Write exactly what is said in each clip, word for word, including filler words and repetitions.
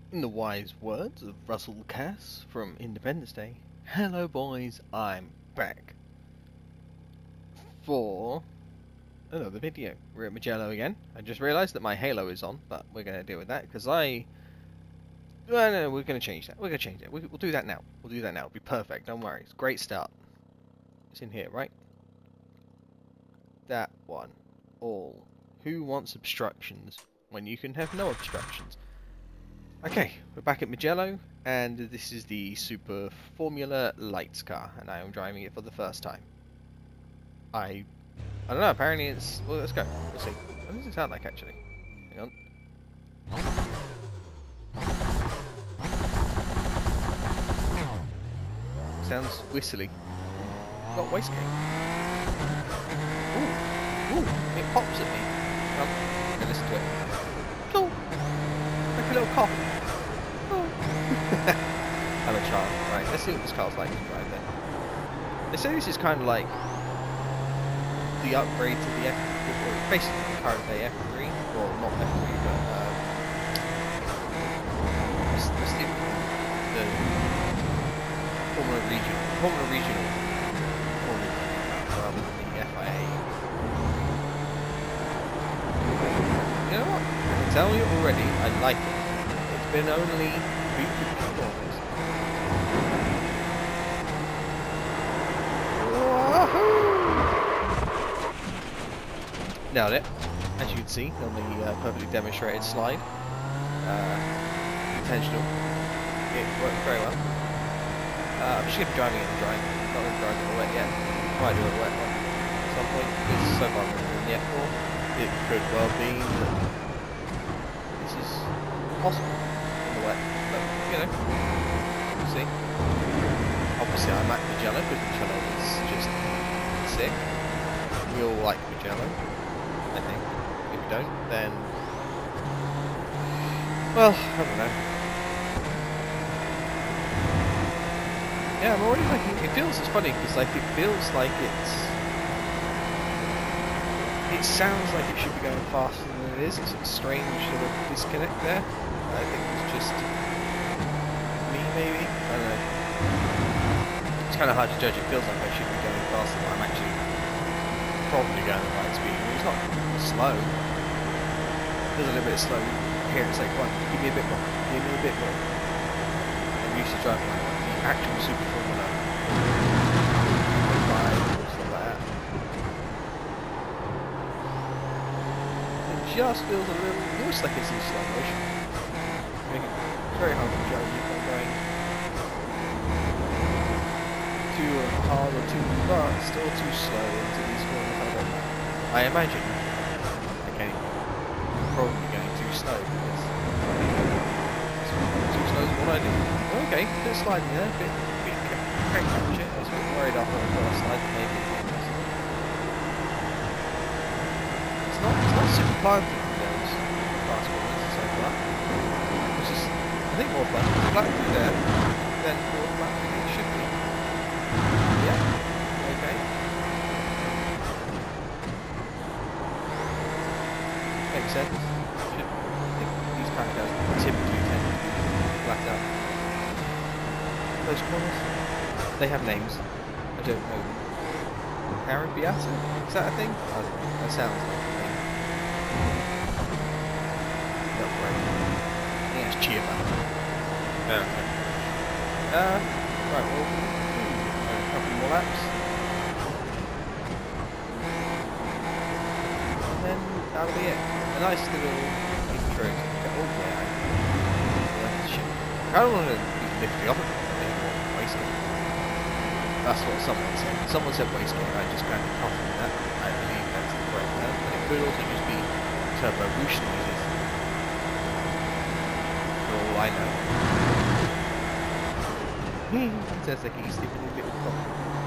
In the wise words of Russell Cass from Independence Day, hello boys, I'm back for another video. We're at Mugello again. I just realised that my halo is on, but we're going to deal with that because I... Well, no, no, we're going to change that. We're going to change it. We'll do that now. We'll do that now. It'll be perfect. Don't worry. It's a great start. It's in here, right? That one. All. Who wants obstructions when you can have no obstructions? Okay, we're back at Mugello, and this is the Super Formula Lights car, and I am driving it for the first time. I... I don't know, apparently it's... Well, let's go. We'll see. What does it sound like, actually? Hang on. Sounds whistly. Got wastegate. Ooh, ooh, it pops at me. Well, I'm gonna listen to it. Oh, like a little cough. Oh. I'm a child. Right, let's see what this car's like to drive then. They say this is kind of like the upgrade to the F, or basically the current day F three, well, not F three, but um, let's, let's do the Formula Regional, Formula Regional, Formula, rather than the F I A. You know what? I can tell you already, I like it. It's been only three fifty dollars. Nailed it, as you can see on the uh, perfectly demonstrated slide. Uh, intentional. It worked very well. Uh, I'm just going to be driving it in dry. I'm not going to drive it all wet yet. Might do a wet one at some point, because so far I'm in the F four. It could well be that this is possible in the wet, but you know, we'll see. Obviously I'm at Mugello, because Mugello is just sick. We all like Mugello, I think. If you don't, then... well, I don't know. Yeah, I'm already liking it. It feels, it's funny, because like, it feels like it's... It sounds like it should be going faster than it is. It's a strange sort of disconnect there. I think it's just me, maybe? I don't know. It's kind of hard to judge. It feels like I should be going faster, but I'm actually probably going at the right speed. I mean, it's not slow. There's a little bit of slow here. It's like, come on, give me a bit more. Give me a bit more. I'm used to driving like the actual Super Formula five or stuff like that. Just feels a little, looks like it's in slow motion. It's very hard to judge if I'm going too hard or too fast, still too slow into these corners. I don't know. I imagine, okay, I'm probably going too slow because too slow is what I do. Okay, a bit sliding there, a bit, bit crank catch it. I was a bit worried after the first slide that maybe it wasn't possible. It's not, it's not super planted for those fast corners so far. It's just, I think more flat, flat through there than more flat through it should be. Yeah, okay. Makes sense. Should, I think these kind of guys typically tend to be flat out. Those corners, they have names. I don't know. Arabiata? Is that a thing? I don't know. That sounds like a thing. Not great. I think that's Chia. Okay. Uh, right, well, a couple more laps. And then that'll be it. A nice little intro to the oh yeah, I left the ship. I don't want to be lifting off of it, I think, or wasting it. That's what someone said. Someone said wastegate, and I just kind of coughed on that. I believe that's the correct term, but it could also just be turbo boost noises. For all I know. It sounds like he's sleeping in a little cough.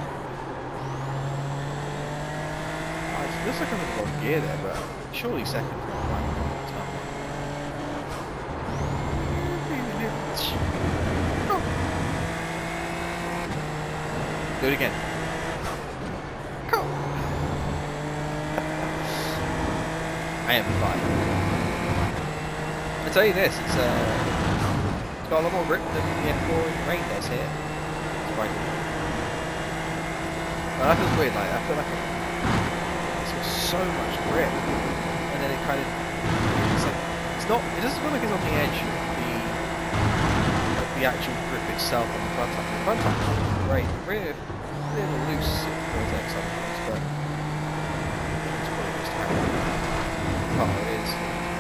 Oh, it looks like I'm in the wrong gear there, but surely second from right. Oh. Do it again. Go. I am fine. I tell you this, it's uh It's got a lot more grip than the F four in the rain does here. Surprisingly. But that feels weird, like, I feel like it, it's got so much grip, and then it kind of, it's like, it's not, it doesn't feel like it's on the edge of the, like the actual grip itself on the front end. The front end is great, really, a little loose it feels like sometimes, but it's probably just how part it is.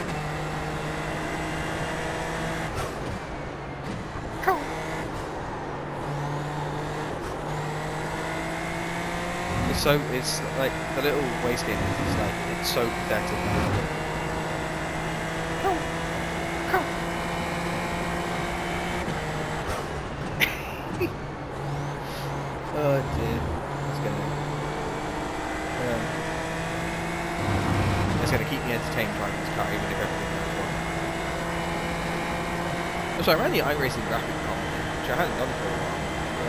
Cool. It's so, it's like, the little wastegate is like, it's so pathetic. Cool. Cool. Oh dear. It's gonna, um, it's gonna keep me entertained driving this car even if everything goes wrong. So I ran the iRacing graphic comp, which I hadn't done for a while.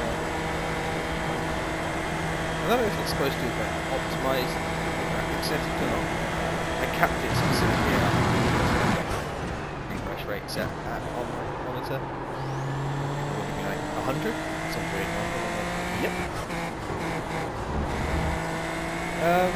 I don't know if it's supposed to like, optimize the graphic settings or not. Uh, I capped it specifically at refresh rate set at on my monitor. It would be like one hundred, some weird number. I'm like, yep. Um,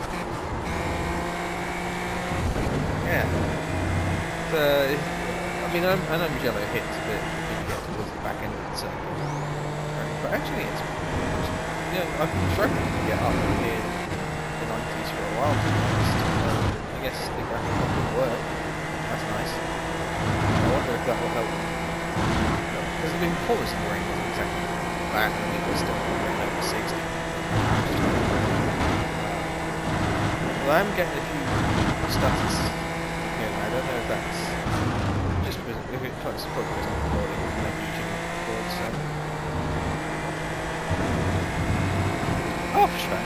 yeah. So, I mean, I'm, I know Mugello hits a bit when you get towards the back end of the circle, but actually it's. Yeah, I've been struggling to get up in the nineties for a while, to be honest. So I guess the graphic will work. That's nice. I wonder if that will help. Because I mean, before this scoring wasn't exactly that. I mean, it was still going over sixty. Uh, well, I'm getting a few stutters. Yeah, I don't know if that's just because if it tries to focus on recording, like YouTube record, so. Oh, sure.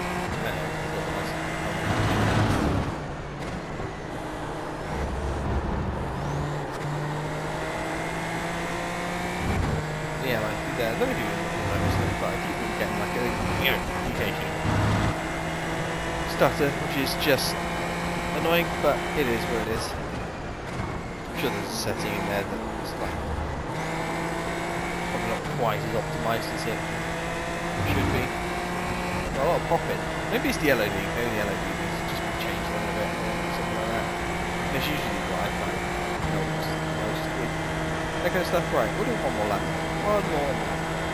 Yeah, like, yeah, let me do it, but I keep getting like a, you know, occasional stutter, which is just annoying, but it is what it is. I'm sure there's a setting in there that's like, probably not quite as optimised as it should be. A lot of popping. Maybe it's the L O D. Maybe the L O D has just been changed a little bit or something like that. It's usually what I find helps most with that kind of stuff. Right, we'll do one more lap. One more lap.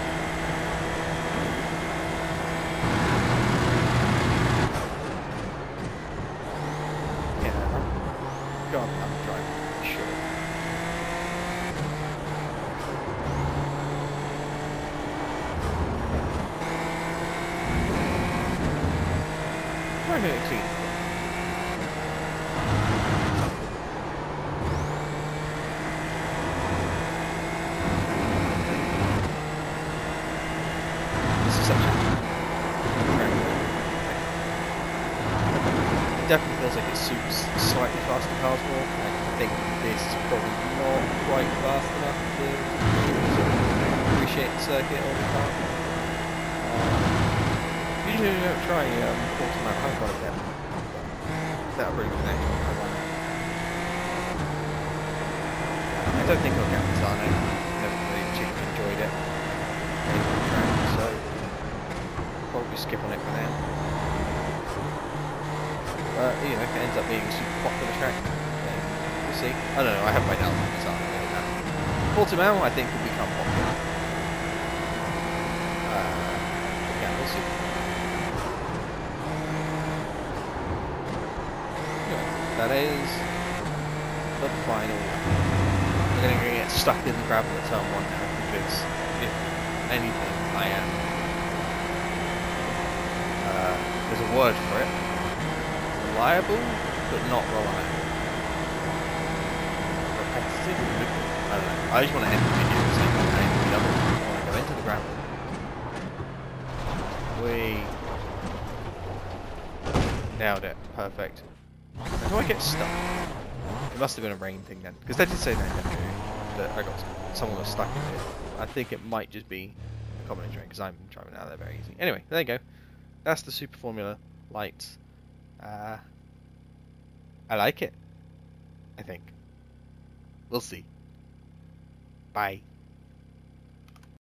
Yeah, God, I'm driving. Sure. I'm going to clean. This is such a it definitely feels like it suits slightly faster cars more. I think this is probably not quite fast enough to appreciate the circuit all the time. Um, usually we don't try um, quarter mile, I haven't got it yet. That would really be the next one I want. Uh, I don't think I'll get this on. I never really particularly enjoyed it. So probably skip on it for now. But you know, if it ends up being a super popular track, then we'll see. I don't know, I have my doubts on this, I don't know that. Portimao, I think, will become popular. Uh, yeah, we'll see. That is the final one. I'm going to get stuck in the gravel at turn one now because if anything, I am. Uh, there's a word for it. Reliable, but not reliable. Repetitive? I don't know. I just want to end the video the same way I end the other one. I want to go into the gravel. We nailed it. Perfect. How do I get stuck? It must have been a rain thing then, because they did say that, that I got someone was stuck in it. I think it might just be a common rain because I'm driving out there very easy. Anyway, there you go. That's the Super Formula Lights. Uh, I like it. I think. We'll see. Bye.